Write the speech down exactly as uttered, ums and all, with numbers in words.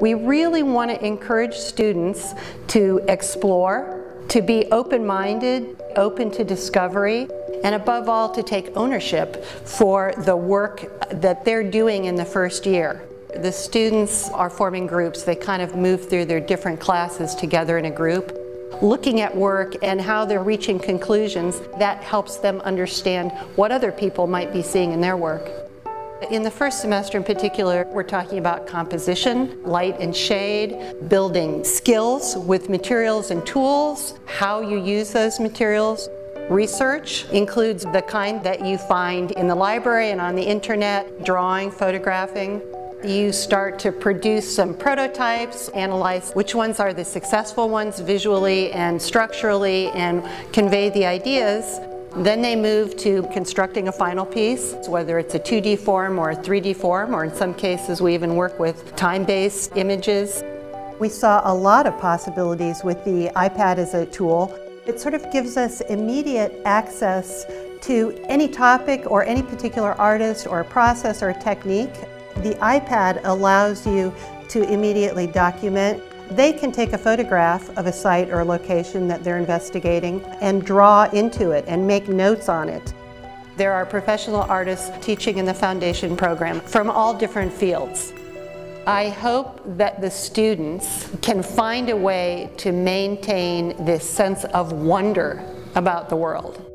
We really want to encourage students to explore, to be open-minded, open to discovery, and above all to take ownership for the work that they're doing in the first year. The students are forming groups. They kind of move through their different classes together in a group, looking at work and how they're reaching conclusions. That helps them understand what other people might be seeing in their work. In the first semester in particular, we're talking about composition, light and shade, building skills with materials and tools, how you use those materials. Research includes the kind that you find in the library and on the internet, drawing, photographing. You start to produce some prototypes, analyze which ones are the successful ones visually and structurally, and convey the ideas. Then they move to constructing a final piece, whether it's a two D form or a three D form, or in some cases we even work with time-based images. We saw a lot of possibilities with the iPad as a tool. It sort of gives us immediate access to any topic or any particular artist or process or technique. The iPad allows you to immediately document. They can take a photograph of a site or a location that they're investigating and draw into it and make notes on it. There are professional artists teaching in the foundation program from all different fields. I hope that the students can find a way to maintain this sense of wonder about the world.